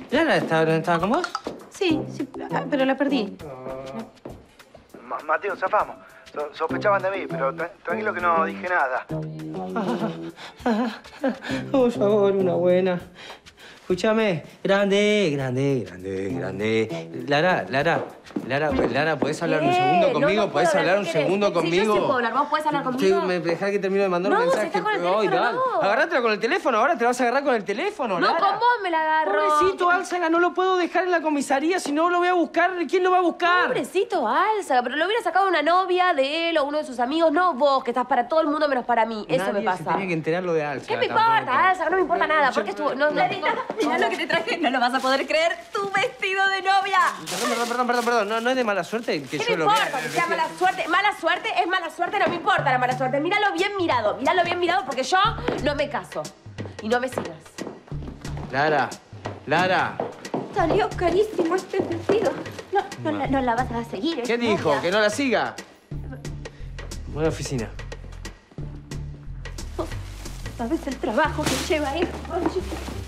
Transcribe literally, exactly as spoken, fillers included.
¿Lara estaba, estaba con vos? Sí, sí, pero la perdí. Ma Mateo, zafamos. So sospechaban de mí, pero tra tranquilo que no dije nada. Por favor, una buena. Escúchame. Grande, grande, grande, grande. Lara, Lara, Lara, Lara, ¿podés hablar un segundo conmigo? No, no ¿Podés hablar un ¿qué querés? segundo Sí, conmigo? yo sí puedo hablar. ¿Vos podés hablar conmigo? Sí, me dejá que termine de mandar No, un si mensaje. estás con el Ay, teléfono, dale. no. Agárratela con el teléfono, ahora te vas a agarrar con el teléfono, No, Lara. con vos me la agarro. Pobrecito Álzaga, no lo puedo dejar en la comisaría, si no lo voy a buscar. ¿Quién lo va a buscar? Pobrecito Álzaga, pero lo hubiera sacado una novia de él o uno de sus amigos, no vos, que estás para todo el mundo menos para mí. Eso Nadie me pasa. se tenía que enterar lo de Álzaga. ¿Qué me tampoco. importa, Álzaga? No me importa nada. ¿Por qué estuvo...? No, no, Clarita, mirá lo que te traje. No lo vas a poder creer. Tu vestido de novia. Perdón, perdón, perdón, perdón, perdón. No, no es de mala suerte que ¿Qué yo me lo importa vea. que sea mala suerte? Mala suerte es mala suerte, no me importa la mala suerte. Míralo bien mirado, míralo bien mirado porque yo no me caso. Y no me sigas. Lara, Lara. Salió carísimo este vestido. No, no, Ma. la, no la vas a seguir. ¿Qué es dijo? novia. ¿Que no la siga? Buena oficina. ¿Sabes el trabajo que lleva esto?